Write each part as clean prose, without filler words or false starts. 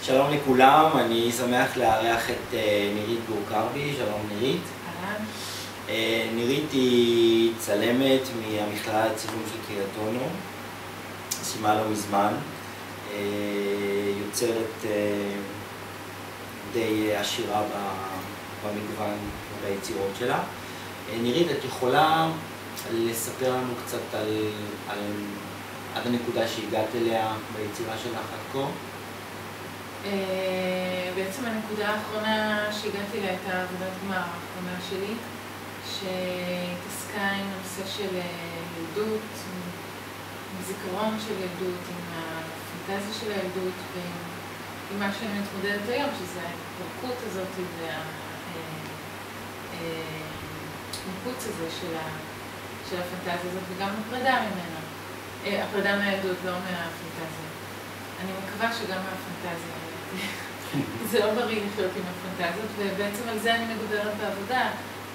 שלום לכולם, אני שמח לארח את נירית גור-כרבי. שלום נירית. אהלן. נירית היא צלמת מהמכללה לצילום של קריית אונו, סיימה לא מזמן, יוצרת די עשירה במגוון וביצירות שלה. נירית, את יכולה לספר לנו קצת עד הנקודה שהגעת אליה ביצירה שלך עד כה? בעצם הנקודה האחרונה שהגעתי לה הייתה עבודת גמר האחרונה שלי, שהתעסקה עם הנושא של ילדות, עם זיכרון של ילדות, עם הפנטזיה של הילדות ועם מה שאני מתמודדת היום, שזה ההתפרקות הזאת והניפוץ הזה של הפנטזיה הזאת וגם הפרידה ממנה, הפרידה מהילדות, לא מהפנטזיה. אני מקווה שגם מהפנטזיה. זה לא בריא לחיות עם הפנטזיות, ובעצם על זה אני מדברת בעבודה.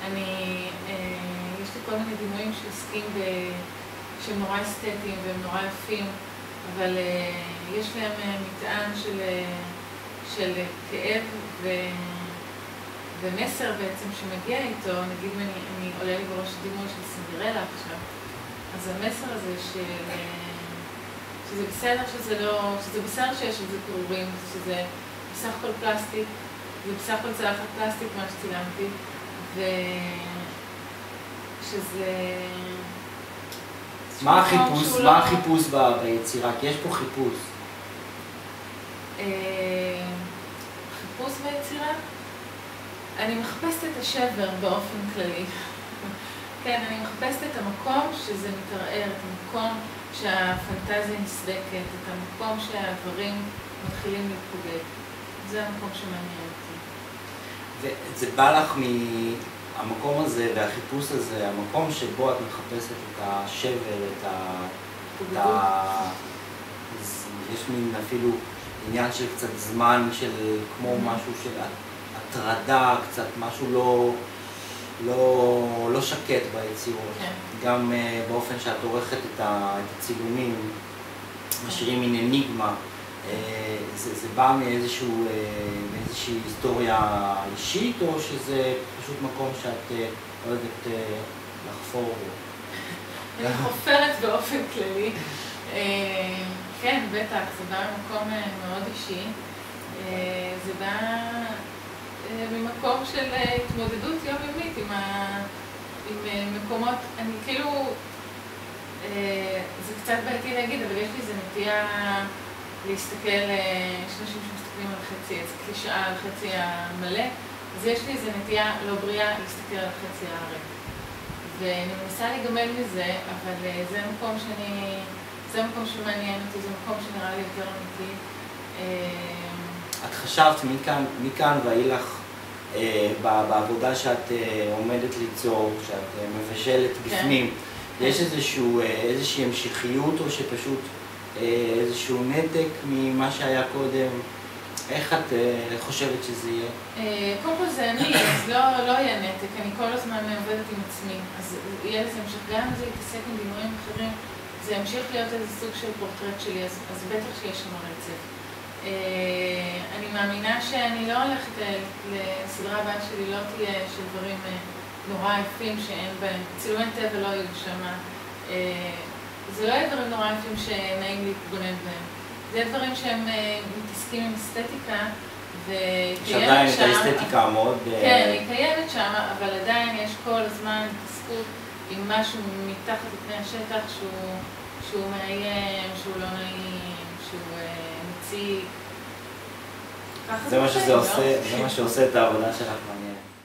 יש לי כל מיני דימויים שעוסקים שהם נורא אסתטיים והם נורא יפים, אבל יש להם מטען של כאב ומסר בעצם שמגיע איתו. נגיד אני עולה לי בראש דימוי של סינדרלה עכשיו, אז המסר הזה שזה בסדר שזה בסדר שיש על זה פירורים, שזה בסך הכל פלסטיק, זה בסך הכל צלחת פלסטיק מה שצילמתי, ושזה... מה החיפוש ביצירה? כי יש פה חיפוש. חיפוש ביצירה? אני מחפשת את השבר באופן כללי. כן, אני מחפשת את המקום שזה מתערער, את המקום שהפנטזיה נסדקת, את המקום שהדברים מתחילים להתפוגג. זה המקום שמעניין אותי. וזה בא לך מהמקום הזה והחיפוש הזה, המקום שבו את מחפשת את השבר, יש מין אפילו עניין של קצת זמן, של כמו משהו של הטרדה, קצת משהו לא שקט ביצירות. גם באופן שאת עורכת את הצילומים, משאירים מין אניגמה. זה בא מאיזושהי היסטוריה אישית, או שזה פשוט מקום שאת אוהבת לחפור בו? אני חופרת באופן כללי. כן, בטח, זה בא ממקום מאוד אישי. זה בא ממקום של התמודדות יומיומית עם מקומות, אני כאילו, זה קצת בעייתי להגיד, אבל יש לי איזו נטייה להסתכל, יש אנשים שמסתכלים על חצי, זה קלישאה על חצי המלא, אז יש לי איזו נטייה לא בריאה להסתכל על חצי הריק. ואני מנסה להיגמל מזה, אבל זה מקום שמעניין אותי, זה מקום שנראה לי יותר אמיתי. את חשבת מכאן ואילך בעבודה שאת עומדת ליצור, שאת מבשלת בפנים, יש איזושהי המשכיות או שפשוט איזשהו נתק ממה שהיה קודם? איך את חושבת שזה יהיה? קודם כל זה אני, אז לא יהיה נתק, אני כל הזמן עובדת עם עצמי, אז יהיה לזה המשך, גם אם זה יתעסק עם דימויים אחרים, זה ימשיך להיות איזה סוג של פורטרט שלי, אז בטח שיש שם רצף. אני מאמינה שאני לא הולכת לסדרה הבאה שלי, לא תהיה של דברים נורא יפים שאין בהם, צילומי טבע לא יהיו שם, זה לא יהיה דברים נורא יפים שנעים להתבונן בהם, זה דברים שהם מתעסקים עם אסתטיקה וקיימת שם. שעדיין את האסתטיקה מאוד... כן, היא קיימת שם, אבל עדיין יש כל הזמן התעסקות עם משהו מתחת לפני השטח שהוא מאיים, שהוא לא נעים, שהוא מציק. זה מה שעושה את העבודה שלך מעניין.